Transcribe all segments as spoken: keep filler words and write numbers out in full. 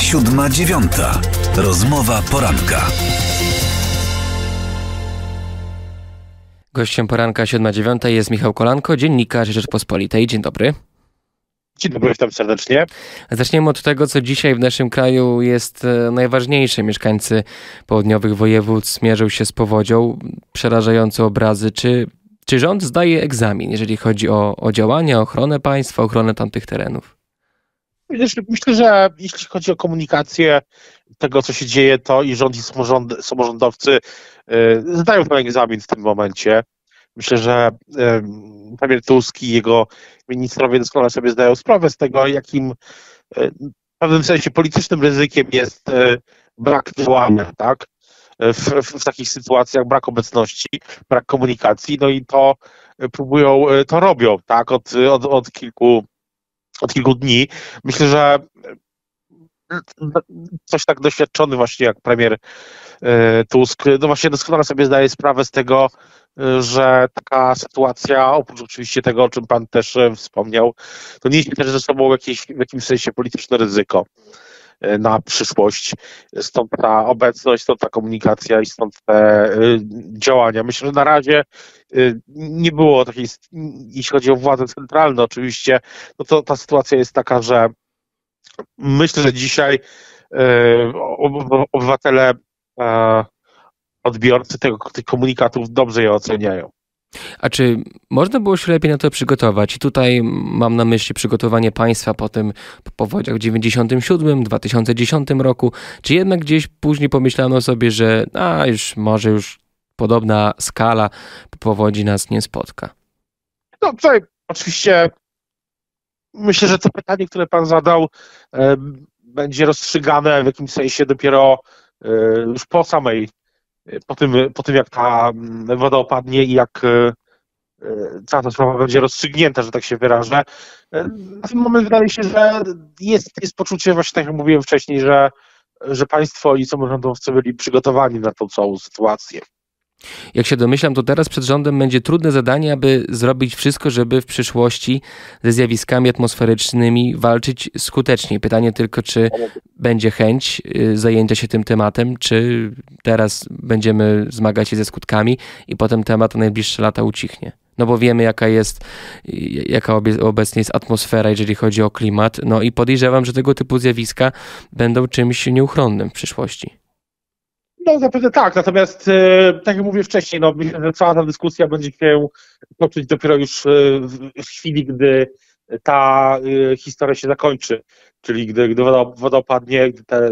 Siódma dziewiąta. Rozmowa poranka. Gościem poranka siódma dziewiąta jest Michał Kolanko, dziennikarz Rzeczpospolitej. Dzień dobry. Dzień dobry, witam serdecznie. Zaczniemy od tego, co dzisiaj w naszym kraju jest najważniejsze. Mieszkańcy południowych województw mierzą się z powodzią. Przerażające obrazy. Czy, czy rząd zdaje egzamin, jeżeli chodzi o, o działania, ochronę państwa, ochronę tamtych terenów? Myślę, że jeśli chodzi o komunikację tego, co się dzieje, to i rząd, i samorząd, samorządowcy yy, zdają ten egzamin w tym momencie. Myślę, że yy, premier Tusk i jego ministrowie doskonale sobie zdają sprawę z tego, jakim yy, w pewnym sensie politycznym ryzykiem jest yy, brak działania, tak? W, w, w takich sytuacjach, brak obecności, brak komunikacji, no i to yy, próbują, yy, to robią, tak? Od, od, od kilku od kilku dni. Myślę, że coś tak doświadczony właśnie jak premier Tusk, no właśnie doskonale sobie zdaje sprawę z tego, że taka sytuacja, oprócz oczywiście tego, o czym pan też wspomniał, to niesie też ze sobą jakieś, w jakimś sensie polityczne ryzyko na przyszłość. Stąd ta obecność, stąd ta komunikacja i stąd te działania. Myślę, że na razie nie było takiej, jeśli chodzi o władze centralne oczywiście, no to ta sytuacja jest taka, że myślę, że dzisiaj obywatele, odbiorcy tego, tych komunikatów dobrze je oceniają. A czy można było się lepiej na to przygotować? I tutaj mam na myśli przygotowanie państwa po tym po powodziach w dziewięćdziesiątym siódmym, dwa tysiące dziesiątym roku. Czy jednak gdzieś później pomyślano sobie, że a już może już podobna skala powodzi nas nie spotka? No tutaj oczywiście myślę, że to pytanie, które pan zadał, e, będzie rozstrzygane w jakimś sensie dopiero e, już po samej Po tym, po tym, jak ta woda opadnie i jak cała ta sprawa będzie rozstrzygnięta, że tak się wyrażę. Na ten moment wydaje się, że jest, jest poczucie, właśnie tak jak mówiłem wcześniej, że, że państwo i samorządowcy byli przygotowani na tą całą sytuację. Jak się domyślam, to teraz przed rządem będzie trudne zadanie, aby zrobić wszystko, żeby w przyszłości ze zjawiskami atmosferycznymi walczyć skuteczniej. Pytanie tylko, czy będzie chęć zajęcia się tym tematem, czy teraz będziemy zmagać się ze skutkami i potem temat na najbliższe lata ucichnie. No bo wiemy, jaka jest, jaka obecnie jest atmosfera, jeżeli chodzi o klimat. No i podejrzewam, że tego typu zjawiska będą czymś nieuchronnym w przyszłości. No zapewne tak, natomiast tak jak mówię wcześniej, no myślę, że cała ta dyskusja będzie się toczyć dopiero już w chwili, gdy ta historia się zakończy, czyli gdy, gdy woda, woda opadnie, gdy te,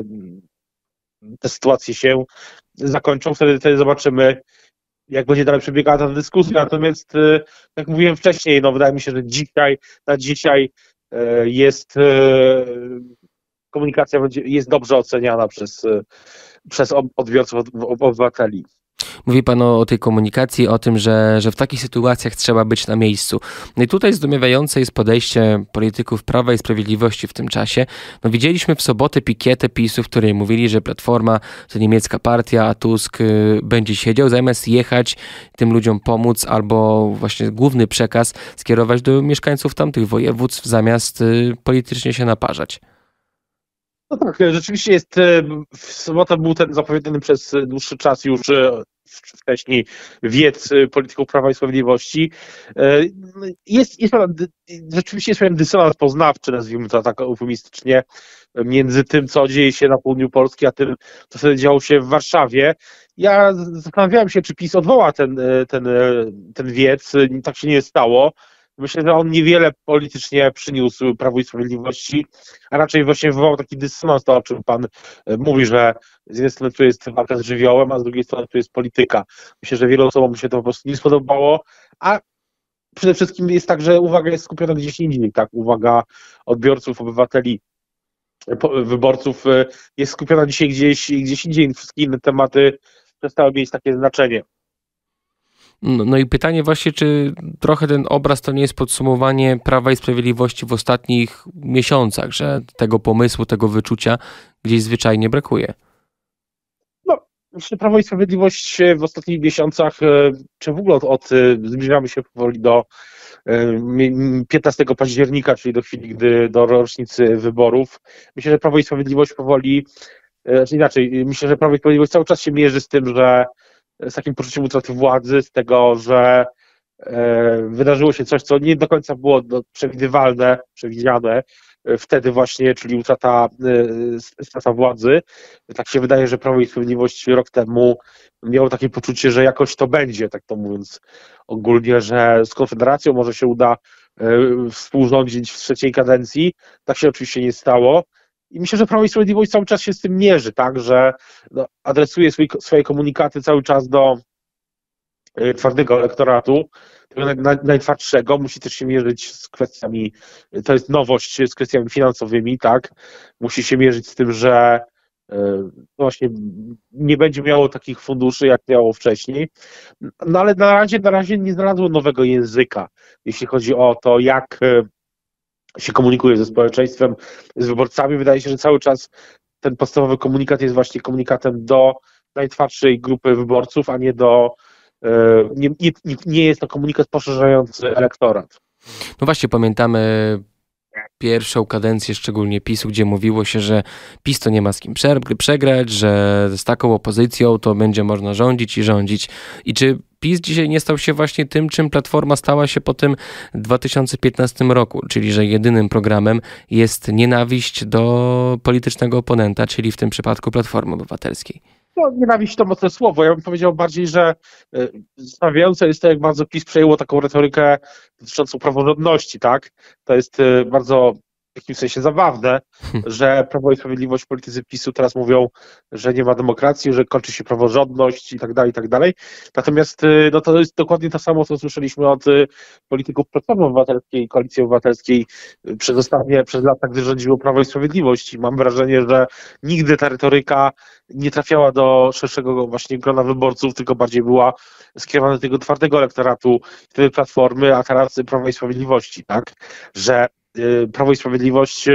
te sytuacje się zakończą, wtedy, wtedy zobaczymy, jak będzie dalej przebiegała ta dyskusja. Natomiast jak mówiłem wcześniej, no wydaje mi się, że dzisiaj, na dzisiaj jest komunikacja będzie, jest dobrze oceniana przez przez odbiorców, obywateli. Mówi pan o, o tej komunikacji, o tym, że, że w takich sytuacjach trzeba być na miejscu. No i tutaj zdumiewające jest podejście polityków Prawa i Sprawiedliwości w tym czasie. No widzieliśmy w sobotę pikietę PiSu, w której mówili, że Platforma to niemiecka partia, a Tusk y, będzie siedział, zamiast jechać tym ludziom pomóc, albo właśnie główny przekaz skierować do mieszkańców tamtych województw, zamiast y, politycznie się naparzać. No tak, rzeczywiście jest, w sobotę był ten zapowiedziany przez dłuższy czas już wcześniej wiec polityków Prawa i Sprawiedliwości. Jest, jest rzeczywiście jest pewien dysonans poznawczy, nazwijmy to tak eufemistycznie, między tym, co dzieje się na południu Polski, a tym, co wtedy działo się w Warszawie. Ja zastanawiałem się, czy PiS odwoła ten, ten, ten wiec, tak się nie stało. Myślę, że on niewiele politycznie przyniósł Prawu i Sprawiedliwości, a raczej właśnie wywołał taki dysonans, to o czym pan mówi, że z jednej strony tu jest walka z żywiołem, a z drugiej strony tu jest polityka. Myślę, że wielu osobom się to po prostu nie spodobało, a przede wszystkim jest tak, że uwaga jest skupiona gdzieś indziej, tak? Uwaga odbiorców, obywateli, wyborców jest skupiona dzisiaj gdzieś, gdzieś indziej. Wszystkie inne tematy przestały mieć takie znaczenie. No, no i pytanie właśnie, czy trochę ten obraz to nie jest podsumowanie Prawa i Sprawiedliwości w ostatnich miesiącach, że tego pomysłu, tego wyczucia gdzieś zwyczajnie brakuje? No, myślę, Prawo i Sprawiedliwość w ostatnich miesiącach, czy w ogóle od, od zbliżamy się powoli do piętnastego października, czyli do chwili, gdy do rocznicy wyborów. Myślę, że Prawo i Sprawiedliwość powoli, znaczy inaczej, myślę, że Prawo i Sprawiedliwość cały czas się mierzy z tym, że z takim poczuciem utraty władzy, z tego, że wydarzyło się coś, co nie do końca było przewidywalne, przewidziane wtedy właśnie, czyli utrata, strata władzy. Tak się wydaje, że Prawo i Sprawiedliwość rok temu miało takie poczucie, że jakoś to będzie, tak to mówiąc ogólnie, że z Konfederacją może się uda współrządzić w trzeciej kadencji. Tak się oczywiście nie stało. I myślę, że Prawo i Sprawiedliwość cały czas się z tym mierzy, tak, że no, adresuje swój, swoje komunikaty cały czas do twardego elektoratu, tego naj, najtwardszego, musi też się mierzyć z kwestiami, to jest nowość, z kwestiami finansowymi, tak, musi się mierzyć z tym, że no właśnie nie będzie miało takich funduszy, jak miało wcześniej, no ale na razie, na razie nie znalazło nowego języka, jeśli chodzi o to, jak się komunikuje ze społeczeństwem, z wyborcami. Wydaje się, że cały czas ten podstawowy komunikat jest właśnie komunikatem do najtwardszej grupy wyborców, a nie do Nie, nie, nie jest to komunikat poszerzający elektorat. No właśnie, pamiętamy pierwszą kadencję, szczególnie PiSu, gdzie mówiło się, że PiS to nie ma z kim przegrać, że z taką opozycją to będzie można rządzić i rządzić. I czy PiS dzisiaj nie stał się właśnie tym, czym Platforma stała się po tym dwa tysiące piętnastym roku, czyli że jedynym programem jest nienawiść do politycznego oponenta, czyli w tym przypadku Platformy Obywatelskiej? No, nienawiść to mocne słowo. Ja bym powiedział bardziej, że zastanawiające jest to, jak bardzo PiS przejęło taką retorykę dotyczącą praworządności, tak? To jest bardzo w jakimś sensie zabawne, że Prawo i Sprawiedliwość, politycy PiSu teraz mówią, że nie ma demokracji, że kończy się praworządność i tak dalej, i tak dalej. Natomiast no, to jest dokładnie to samo, co słyszeliśmy od polityków Platformy Obywatelskiej, Koalicji Obywatelskiej przez ostatnie, przez lata, gdy rządziło Prawo i Sprawiedliwość. I mam wrażenie, że nigdy ta retoryka nie trafiała do szerszego właśnie grona wyborców, tylko bardziej była skierowana do tego twardego elektoratu wtedy Platformy, a teraz Prawa i Sprawiedliwości, tak? Że Prawo i Sprawiedliwość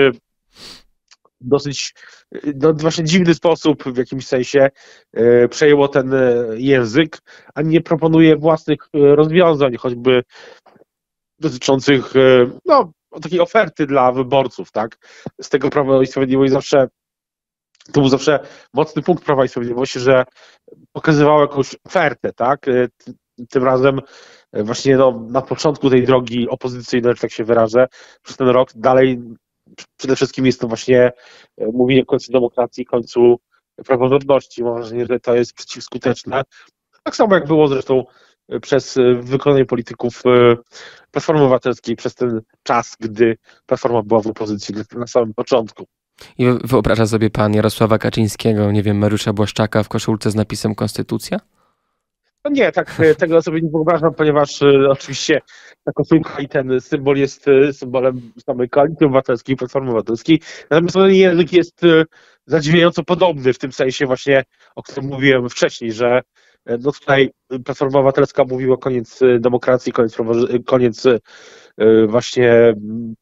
dosyć no, właśnie dziwny sposób w jakimś sensie przejęło ten język, a nie proponuje własnych rozwiązań, choćby dotyczących no, takiej oferty dla wyborców, tak? Z tego Prawo i Sprawiedliwość zawsze, to był zawsze mocny punkt Prawa i Sprawiedliwości, że pokazywało jakąś ofertę, tak? Tym razem właśnie no, na początku tej drogi opozycyjnej, że tak się wyrażę, przez ten rok dalej przede wszystkim jest to właśnie mówienie o końcu demokracji, końcu praworządności. Mam wrażenie, że to jest przeciwskuteczne. Tak samo jak było zresztą przez wykonanie polityków Platformy Obywatelskiej przez ten czas, gdy Platforma była w opozycji na samym początku. I wyobraża sobie pan Jarosława Kaczyńskiego, nie wiem, Mariusza Błaszczaka w koszulce z napisem Konstytucja? No nie, tak tego sobie nie wyobrażam, ponieważ y, oczywiście ta koszulka i ten symbol jest y, symbolem samej Koalicji Obywatelskiej, Platformy Obywatelskiej. Natomiast ten język jest y, zadziwiająco podobny w tym sensie właśnie, o którym mówiłem wcześniej, że y, no tutaj Platforma Obywatelska mówiła koniec y, demokracji, koniec, koniec y, właśnie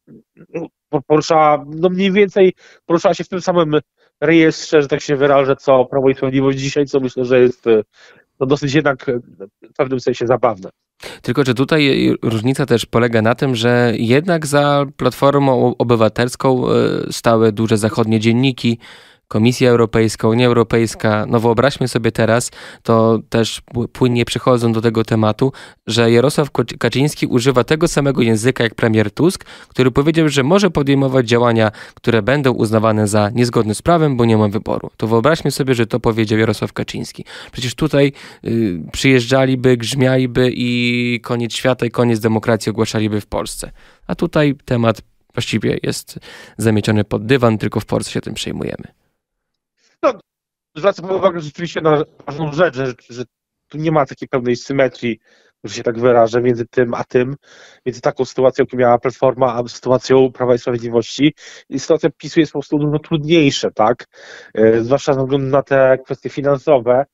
y, poruszała, no mniej więcej poruszała się w tym samym rejestrze, że tak się wyrażę, co Prawo i Sprawiedliwość dzisiaj, co myślę, że jest y, to dosyć jednak w pewnym sensie zabawne. Tylko czy tutaj różnica też polega na tym, że jednak za Platformą Obywatelską stały duże zachodnie dzienniki, Komisja Europejska, Unia Europejska. No wyobraźmy sobie teraz, to też płynnie przechodzą do tego tematu, że Jarosław Kaczyński używa tego samego języka jak premier Tusk, który powiedział, że może podejmować działania, które będą uznawane za niezgodne z prawem, bo nie ma wyboru. To wyobraźmy sobie, że to powiedział Jarosław Kaczyński. Przecież tutaj y, przyjeżdżaliby, grzmialiby i koniec świata i koniec demokracji ogłaszaliby w Polsce. A tutaj temat właściwie jest zamieciony pod dywan, tylko w Polsce się tym przejmujemy. No, zwracam uwagę rzeczywiście na ważną rzecz, że, że tu nie ma takiej pełnej symetrii, że się tak wyrażę, między tym a tym, między taką sytuacją, jaką miała Platforma, a sytuacją Prawa i Sprawiedliwości. I sytuacja PiSu jest po prostu dużo trudniejsza, tak? Zwłaszcza ze względu na te kwestie finansowe.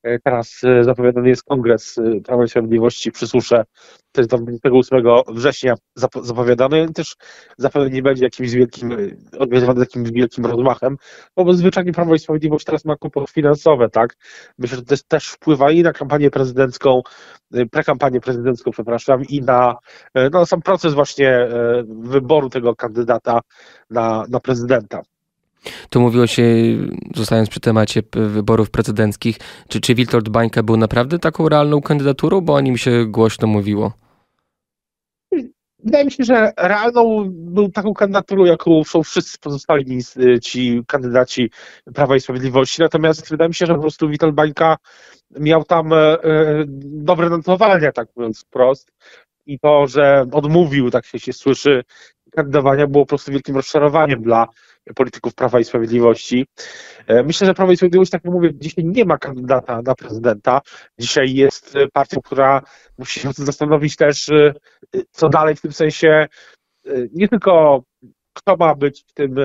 Teraz zapowiadany jest kongres Prawa i Sprawiedliwości przy Susze, to jest dwudziestego ósmego września zapowiadany, też zapewne nie będzie jakimś wielkim, organizowany jakimś wielkim rozmachem, bo zwyczajnie Prawo i Sprawiedliwość teraz ma kłopoty finansowe, tak? Myślę, że to też wpływa i na kampanię prezydencką, prekampanię prezydencką, przepraszam, i na, na sam proces właśnie wyboru tego kandydata na, na prezydenta. Tu mówiło się, zostając przy temacie wyborów prezydenckich, czy, czy Witold Bańka był naprawdę taką realną kandydaturą, bo o nim się głośno mówiło? Wydaje mi się, że realną był taką kandydaturą, jaką są wszyscy pozostali ci kandydaci Prawa i Sprawiedliwości. Natomiast wydaje mi się, że po prostu Witold Bańka miał tam e, dobre notowania, tak mówiąc wprost. I to, że odmówił, tak się, się słyszy, kandydowania, było po prostu wielkim rozczarowaniem dla polityków Prawa i Sprawiedliwości. Myślę, że Prawo i Sprawiedliwość, tak jak mówię, dzisiaj nie ma kandydata na prezydenta. Dzisiaj jest partią, która musi się zastanowić też, co dalej, w tym sensie nie tylko kto ma być w tym,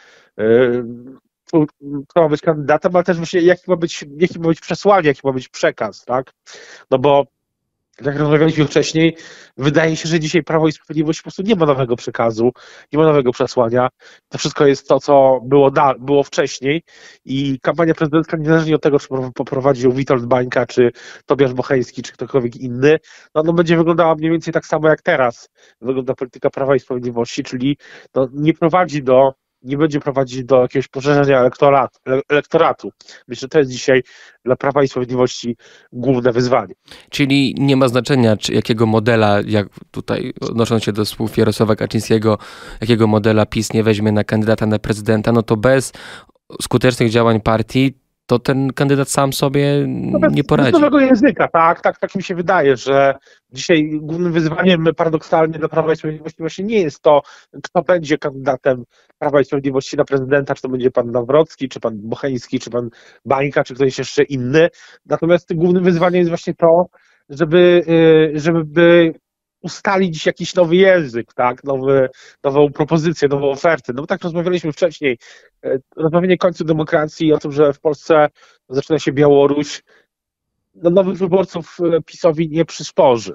kto ma być kandydatem, ale też właśnie jaki ma być, jaki ma być przesłanie, jaki ma być przekaz, tak? No bo jak rozmawialiśmy wcześniej, wydaje się, że dzisiaj Prawo i Sprawiedliwość po prostu nie ma nowego przekazu, nie ma nowego przesłania. To wszystko jest to, co było, da, było wcześniej i kampania prezydencka, niezależnie od tego, czy poprowadził Witold Bańka, czy Tobiasz Bocheński, czy ktokolwiek inny, no, no będzie wyglądała mniej więcej tak samo jak teraz wygląda polityka Prawa i Sprawiedliwości, czyli no, nie prowadzi do nie będzie prowadzić do jakiegoś poszerzenia elektoratu, elektoratu. Myślę, że to jest dzisiaj dla Prawa i Sprawiedliwości główne wyzwanie. Czyli nie ma znaczenia, czy jakiego modela, jak tutaj odnosząc się do słów Jarosława Kaczyńskiego, jakiego modela PiS nie weźmie na kandydata na prezydenta, no to bez skutecznych działań partii to ten kandydat sam sobie no nie poradzi. Bez nowego języka, tak, tak, tak mi się wydaje, że dzisiaj głównym wyzwaniem paradoksalnie dla Prawa i Sprawiedliwości właśnie nie jest to, kto będzie kandydatem Prawa i Sprawiedliwości na prezydenta, czy to będzie pan Nawrocki, czy pan Bocheński, czy pan Bańka, czy ktoś jeszcze inny. Natomiast głównym wyzwaniem jest właśnie to, żeby, żeby ustalić jakiś nowy język, tak, nowy, nową propozycję, nową ofertę. No bo tak rozmawialiśmy wcześniej, rozmawianie końcu demokracji, o tym, że w Polsce zaczyna się Białoruś, no nowych wyborców PiS-owi nie przysporzy.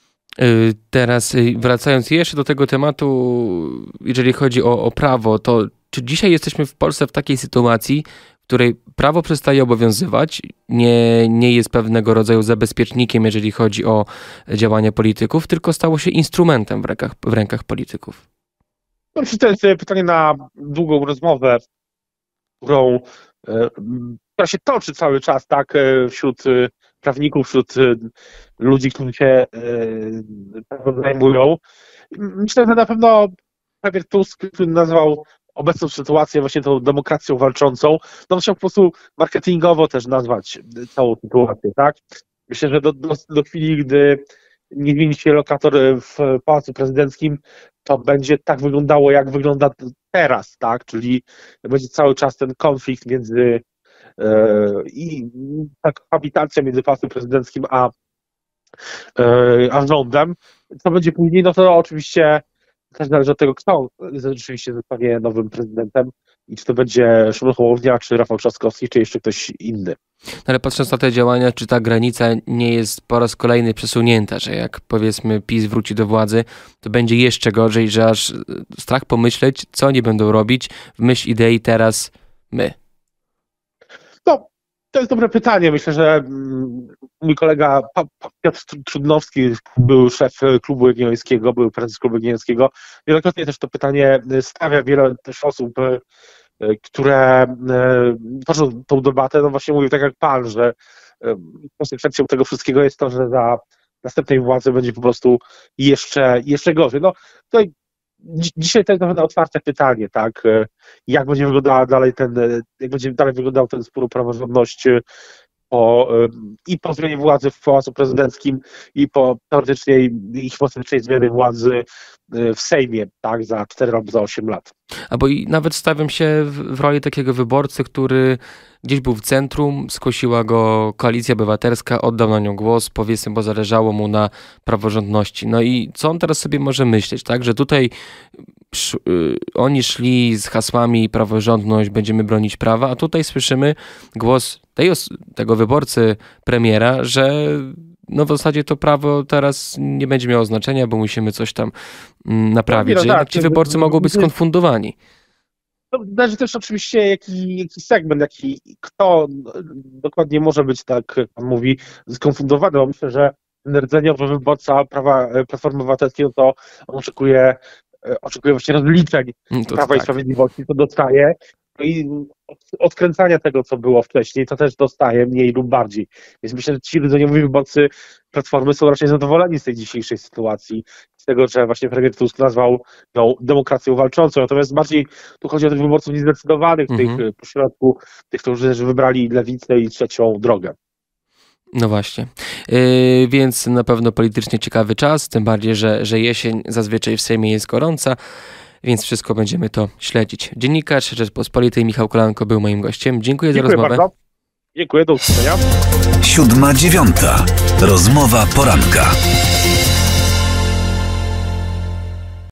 Teraz wracając jeszcze do tego tematu, jeżeli chodzi o, o prawo, to czy dzisiaj jesteśmy w Polsce w takiej sytuacji, w której prawo przestaje obowiązywać, nie, nie jest pewnego rodzaju zabezpiecznikiem, jeżeli chodzi o działania polityków, tylko stało się instrumentem w rękach, w rękach polityków? No, to jest pytanie na długą rozmowę, którą, która się toczy cały czas, tak, wśród prawników, wśród ludzi, którzy się prawem zajmują. Myślę, że na pewno premier Tusk, który nazwał obecną sytuację właśnie tą demokracją walczącą, no chciał po prostu marketingowo też nazwać całą sytuację, tak? Myślę, że do, do, do chwili, gdy nie zmieni się lokator w Pałacu Prezydenckim, to będzie tak wyglądało, jak wygląda teraz, tak? Czyli będzie cały czas ten konflikt między e, i ta kohabitacja między Pałacem Prezydenckim a, e, a rządem. Co będzie później, no to oczywiście też zależy od tego, kto rzeczywiście zostanie nowym prezydentem i czy to będzie Szymon Hołownia, czy Rafał Trzaskowski, czy jeszcze ktoś inny. Ale patrząc na te działania, czy ta granica nie jest po raz kolejny przesunięta, że jak powiedzmy PiS wróci do władzy, to będzie jeszcze gorzej, że aż strach pomyśleć, co oni będą robić w myśl idei teraz my? No, to jest dobre pytanie. Myślę, że mój kolega Piotr Trudnowski, był szef klubu Jagiellońskiego, był prezes klubu Jagiellońskiego, wielokrotnie też to pytanie stawia. Wiele też osób, które toczą tą debatę, no właśnie mówił tak jak pan, że konsekwencją tego wszystkiego jest to, że za następnej władzy będzie po prostu jeszcze, jeszcze gorzej. No, to dzisiaj to jest nawet otwarte pytanie, tak? Jak będzie wyglądała dalej ten, jak będzie dalej wyglądał ten spór o praworządność po, i po zmianie władzy w Pałacu Prezydenckim, i po teoretycznej i hipotycznej zmianie władzy w Sejmie, tak? Za cztery albo za osiem lat. Albo i nawet stawiam się w, w roli takiego wyborcy, który gdzieś był w centrum, skosiła go Koalicja Obywatelska, oddał na nią głos, powiedzmy, bo zależało mu na praworządności. No i co on teraz sobie może myśleć, tak? Że tutaj przy, y, oni szli z hasłami praworządność, będziemy bronić prawa, a tutaj słyszymy głos tej os- tego wyborcy premiera, że no w zasadzie to prawo teraz nie będzie miało znaczenia, bo musimy coś tam mm, naprawić, No, że tak, jednak ci wyborcy mogą być skonfundowani. To zależy też oczywiście jaki, jaki segment, jaki kto dokładnie może być, tak jak pan mówi, skonfundowany, bo myślę, że ten rdzeniowy wyborca prawa Platformy Obywatelskiej, no to on oczekuje, oczekuje właśnie rozliczeń To Prawa tak. i Sprawiedliwości, to dostaje. No i odkręcania tego, co było wcześniej, to też dostaje mniej lub bardziej. Więc myślę, że ci rdzeniowi wyborcy Platformy są raczej zadowoleni z tej dzisiejszej sytuacji, z tego, że właśnie premier Tusk nazwał ją demokracją walczącą. Natomiast bardziej tu chodzi o tych wyborców niezdecydowanych, Mhm. tych pośrodku, tych, którzy wybrali lewicę i trzecią drogę. No właśnie. Yy, więc na pewno politycznie ciekawy czas, tym bardziej, że, że jesień zazwyczaj w Sejmie jest gorąca, więc wszystko będziemy to śledzić. Dziennikarz Rzeczpospolitej Michał Kolanko był moim gościem. Dziękuję, Dziękuję za rozmowę. bardzo. Dziękuję, do usłyszenia. Siódma dziewiąta. Rozmowa poranka.